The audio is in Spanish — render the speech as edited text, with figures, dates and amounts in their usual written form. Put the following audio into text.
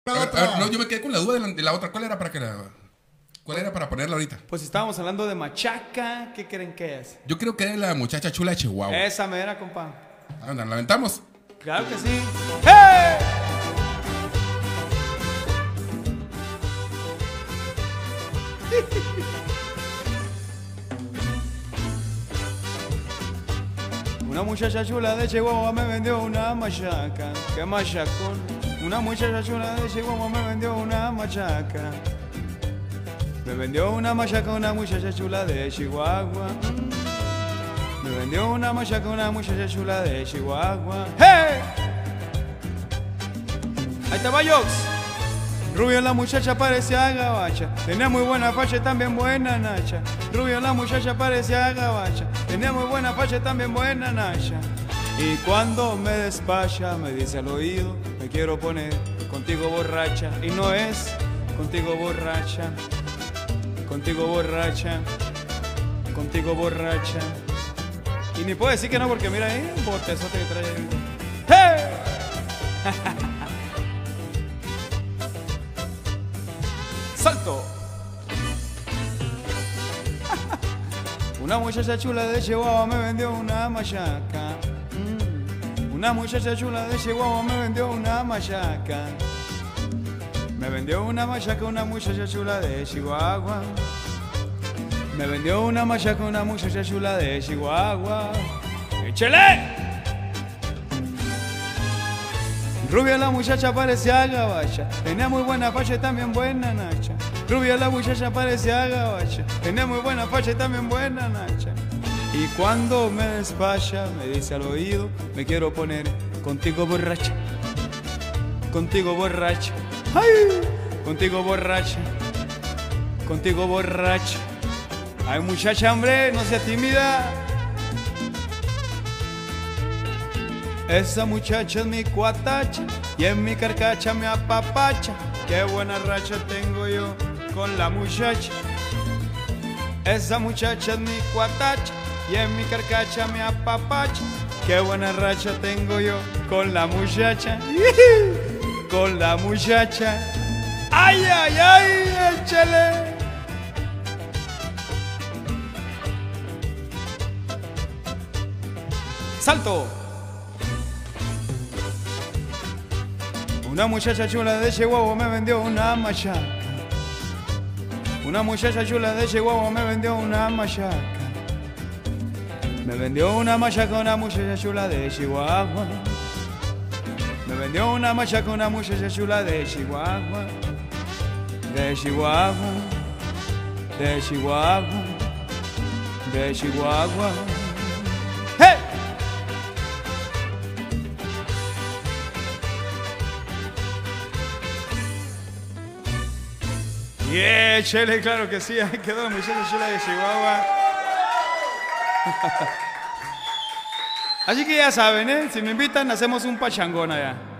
No, yo me quedé con la duda de la otra. ¿Cuál era para ponerla ahorita? Pues estábamos hablando de machaca. ¿Qué creen que es? Yo creo que era la muchacha chula de Chihuahua. Esa mera, compa. Anda, ¿la aventamos? Claro que sí. ¡Hey! Una muchacha chula de Chihuahua me vendió una machaca. ¡Qué machacón! Una muchacha chula de Chihuahua me vendió una machaca. Me vendió una machaca una muchacha chula de Chihuahua. Me vendió una machaca una muchacha chula de Chihuahua. ¡Hey! Ahí estaba Jox. Rubio la muchacha parecía gabacha. Tenía muy buena facha y también buena nacha. Rubio la muchacha parecía gabacha. Tenía muy buena facha y también buena nacha. Y cuando me despacha me dice al oído: me quiero poner contigo borracha. Y no es contigo borracha. Contigo borracha. Contigo borracha. Y ni puedo decir que no porque mira ahí un botezote que trae ahí. ¡Hey! ¡Salto! Una muchacha chula de Chihuahua me vendió una machaca. Una muchacha chula de Chihuahua me vendió una machaca. Me vendió una machaca una muchacha chula de Chihuahua. Me vendió una machaca una muchacha chula de Chihuahua. ¡Échale! Rubia la muchacha parecía gabacha. Tenía muy buena facha y también buena nacha. Rubia la muchacha parecía gabacha. Tenía muy buena facha y también buena nacha. Y cuando me despacha me dice al oído: me quiero poner contigo borracha. Contigo borracha. ¡Ay! Contigo borracha. Contigo borracha. Ay, muchacha, hombre, no seas tímida. Esa muchacha es mi cuatacha y en mi carcacha me apapacha. Qué buena racha tengo yo con la muchacha. Esa muchacha es mi cuatacha y en mi carcacha me apapacha. Qué buena racha tengo yo con la muchacha. Con la muchacha. ¡Ay, ay, ay! ¡Échale! ¡Salto! Una muchacha chula de Chihuahua me vendió una machaca. Una muchacha chula de Chihuahua me vendió una machaca. Me vendió una machaca una muchacha chula de Chihuahua. Me vendió una machaca una muchacha chula de Chihuahua. De Chihuahua. De Chihuahua. De Chihuahua. ¡Hey! Yeah, chele, claro que sí, ahí quedó la muchacha chula de Chihuahua. Así que ya saben, si me invitan hacemos un pachangón allá.